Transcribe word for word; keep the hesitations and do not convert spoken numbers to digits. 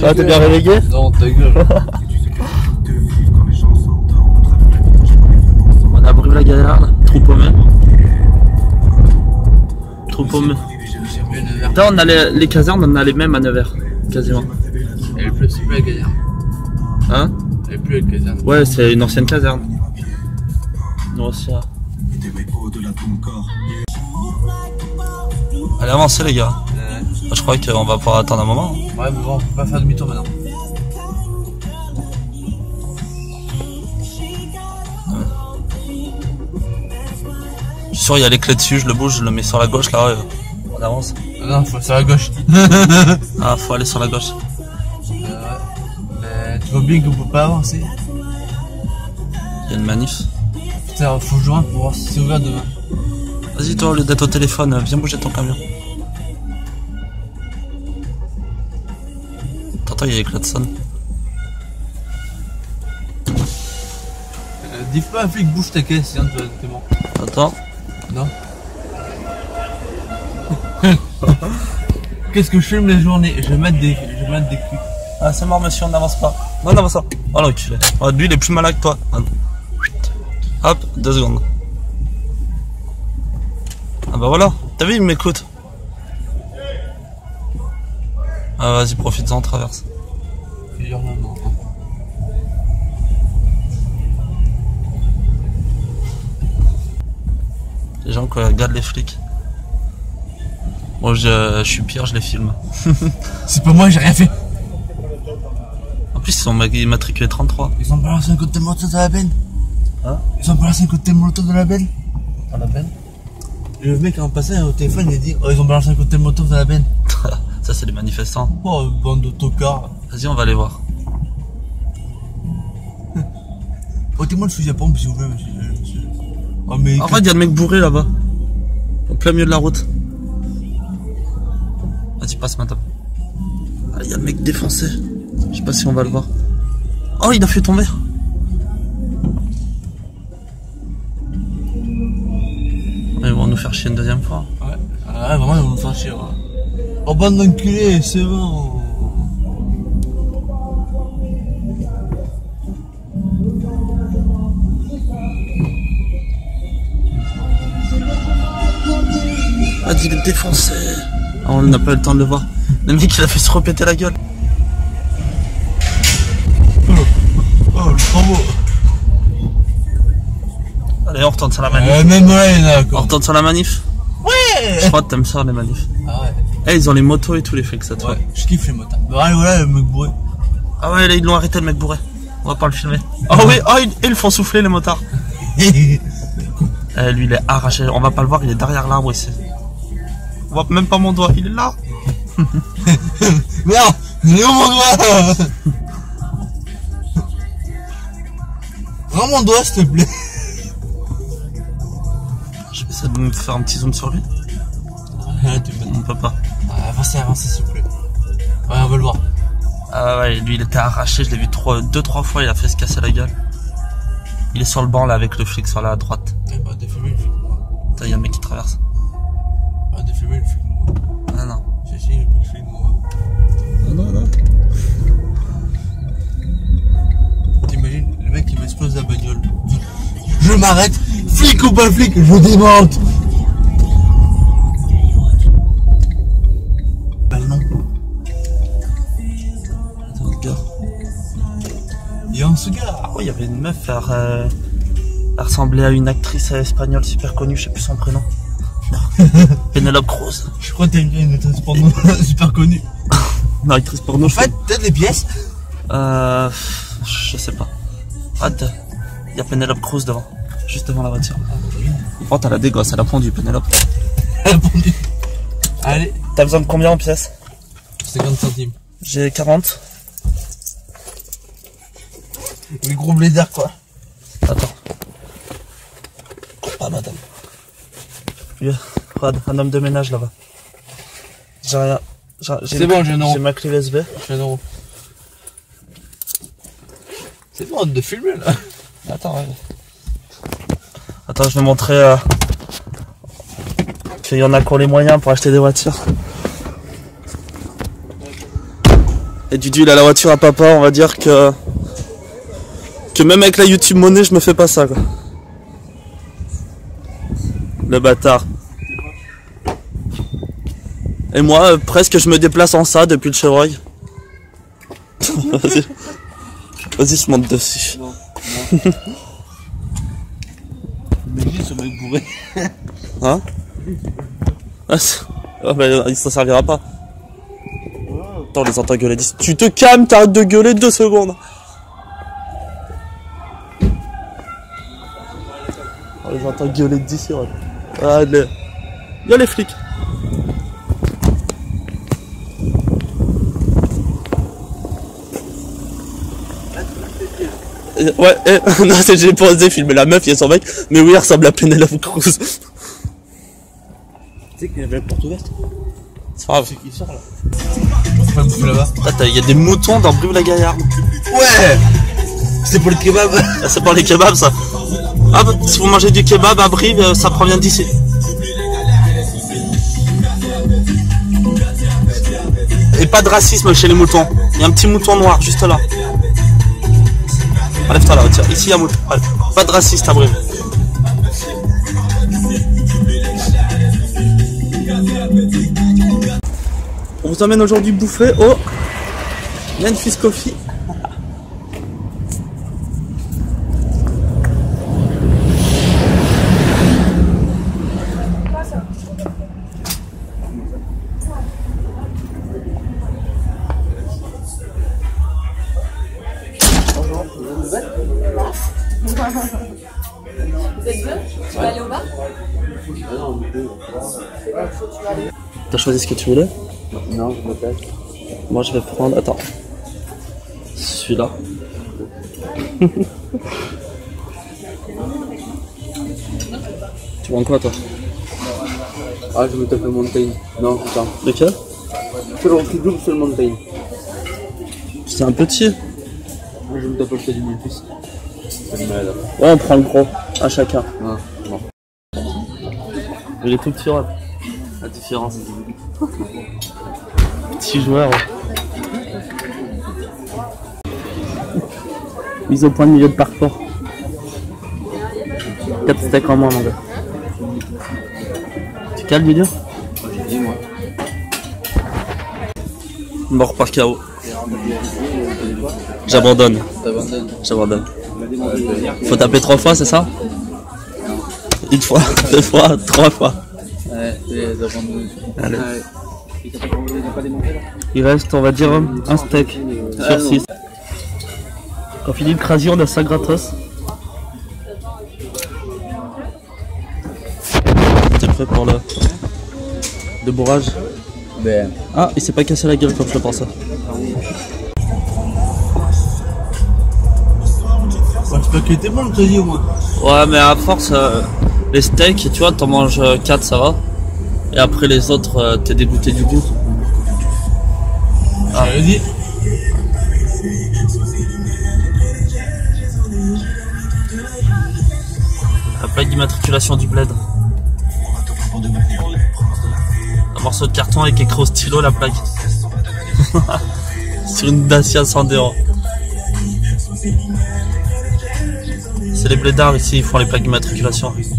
Ah, t'es bien réveillé? Non, ta gueule. On a Brive-la-Gaillarde, trou paumé. Trou paumé. Là, on a les, les casernes, on a les mêmes à Nevers, quasiment. Elle est plus, c'est plus la Gaillarde. Hein? Elle est plus la caserne. Ouais, c'est une ancienne caserne. Nous aussi. Hein. Allez, avancez les gars. Ouais. Je crois qu'on va pouvoir attendre un moment. Ouais, mais bon, on peut pas faire demi-tour maintenant. Je suis sûr, il y a les clés dessus, je le bouge, je le mets sur la gauche là. On avance. Non, faut sur la gauche. Ah, faut aller sur la gauche. Euh, mais tu vois bien qu'on peut pas avancer. Il y a une manif. Putain, faut joindre pour voir si c'est ouvert demain. Vas-y, toi, au lieu d'être au téléphone, viens bouger ton camion. T'entends, il y a les clés de sonne. Euh, dis pas un flic bouge ta caisse, sinon tu vas t'es mort. Attends. Non. Qu'est-ce que je filme les journées? Je vais mettre des, je vais mettre des culs. Ah, c'est mort, monsieur, on n'avance pas. Non, on avance pas. Oh l'enculé. Oh, lui, il est plus malin que toi. Hop, deux secondes. Ah bah voilà. T'as vu, il m'écoute. Ah, vas-y, profite-en, traverse. Plusieurs moments. Les gens qui regardent les flics. Moi, je, je suis pire, je les filme. C'est pas moi, j'ai rien fait. En plus, ils sont immatriculés trente-trois. Ils ont balancé un côté molotov de la benne. Hein? Ils ont balancé un côté molotov de la benne. Dans la benne? Et le mec en passant au téléphone, il a dit, oh, ils ont balancé un côté molotov de la benne. Ça, c'est les manifestants. Oh, bande de tocards. Vas-y, on va aller voir. Oh, t'es moi le fusil à pompe, s'il vous plaît, monsieur. monsieur. Oh, mais. En fait, il y a le mec bourré là-bas. Au plein milieu de la route. Vas-y, passe maintenant. Ah, il y a le mec défoncé. Je sais pas si on va le voir. Oh, il a fait tomber. Ils vont nous faire chier une deuxième fois. Ouais, ah, vraiment, ils vont nous faire chier. Ouais. Oh, bande d'enculés, c'est bon. Ah, il est défoncé. Ah, on n'a pas eu le temps de le voir. Le mec, il a fait se repéter la gueule. Oh, oh le travaux. Allez, on retourne sur la manif. Euh, même là, il y en a On encore. retourne sur la manif. Ouais. Je crois que t'aimes ça, les manifs. Ah ouais. Eh, ils ont les motos et tout, les flics, cette fois. Ouais, je kiffe les motards. Bah, allez, voilà, le mec bourré. Ah ouais, là, ils l'ont arrêté, le mec bourré. On va pas le filmer. Ah oui, oh, ils, ils le font souffler, les motards. Eh, lui, il est arraché. On va pas le voir, il est derrière l'arbre ici. On voit même pas mon doigt, il est là. Merde, il est où mon doigt? Rends mon doigt, s'il te plaît. Je vais essayer de me faire un petit zoom sur lui. Ah, tu peux... On peut pas. Ah, avancez, avancez, s'il vous plaît. Ouais, on va le voir. Ah ouais, lui, il était arraché. Je l'ai vu trois, deux, trois fois, il a fait se casser la gueule. Il est sur le banc, là, avec le flic sur la droite. Eh bah, défilez le flic. Putain, il y a un mec qui traverse. Ah, défilez le flic. Ah non. Si, si, le flic. Non, non, non. T'imagines, le mec, il m'explose la bagnole. Je m'arrête, flic ou pas flic, je démonte. Bah non. Attends, regarde. Et on se gare. Ah ouais, il y avait une meuf, elle, euh, elle ressemblait à une actrice espagnole super connue, je sais plus son prénom. Penelope Cruz. Je crois que t'es une actrice porno super connue. Une actrice porno. En fait, peut-être les pièces. Euh. Je sais pas. Arrête. Il y a Penelope Cruz devant. Juste devant la voiture. Par contre, elle a des gosses, elle a pondu, Penelope. Elle a pondu. Allez. T'as besoin de combien en pièces? cinquante centimes. J'ai quarante. Les gros blédards, quoi. Attends. Pas madame. Oui, regarde, un homme de ménage là-bas. J'ai rien. C'est bon, j'ai un euro. J'ai ma clé U S B. J'ai un euro. C'est bon de filmer là. Attends, ouais. Attends, je vais montrer euh, qu'il y en a qui ont les moyens pour acheter des voitures. Et Dudu il a la voiture à papa, on va dire que... Que même avec la YouTube monnaie, je me fais pas ça quoi. Le bâtard. Et moi, euh, presque je me déplace en ça depuis le chevreuil. Vas-y. Vas-y, je monte dessus. Non, non. Imagine ce mec bourré. Hein? Ah, ah bah, il s'en servira pas. Attends, on les entend gueuler d'ici. Tu te calmes, t'arrêtes de gueuler deux secondes. On les entend gueuler d'ici, ouais. Ah, les... Y'a les flics. Ouais, eh, non, j'ai pas osé filmer la meuf, il y a son mec, mais oui, elle ressemble à Penelope Cruz. Tu sais qu'il y avait la porte ouverte? C'est pas grave. C'est qui sort là? On va bouffer là-bas. Ah, il y a des moutons dans Brive-la-Gaillarde. Ouais! C'est pour le kebab. Ah, c'est pour les kebabs ça. Ah, bah, si vous mangez du kebab à Brive, ça provient d'ici. Et pas de racisme chez les moutons. Il y a un petit mouton noir juste là. Enlève-toi là, tiens. Ici il y a un mouton. Allez. Pas de raciste à Brive. On vous emmène aujourd'hui bouffer au Memphis Coffee. Vous êtes deux? Tu vas aller au bar? T'as choisi ce que tu voulais? Non, je me tâche. Moi je vais prendre... Attends. Celui-là. Tu prends quoi toi? Ah, je me tape le Mountain. Non, attends. Lequel? C'est le petit double sur le Mountain. C'est un petit. Moi, je me tape le petit du Memphis. C'est une malade. Ouais, on prend le gros, à chacun. Ah, bon. Il est tout petit, ouais. La différence. Petit joueur. Ouais. Mise au point de milieu de parcours. quatre steaks en moins, mon gars. Tu cales, milieu? J'ai dit, moi. Mort par K O. J'abandonne. T'abandonnes. J'abandonne. Faut taper trois fois, c'est ça? Une fois, deux fois, trois fois. Ouais, t'abandonnes. Allez. Il reste, on va dire, un steak sur six. Quand on finit le crasi, on a ça gratos. T'es prêt pour le débourrage? Ben. Ah, il s'est pas cassé la gueule comme je le pensais. J'espère qu'il était bon le crasi au moins. Ouais, mais à force, euh, les steaks, tu vois, t'en manges quatre, ça va. Et après les autres, euh, t'es dégoûté du goût. Ah, vas-y. La plaque d'immatriculation du bled. Un morceau de carton avec écrit au stylo la plaque. Sur une Dacia Sandero. C'est les blédards ici, ils font les plaques d'immatriculation.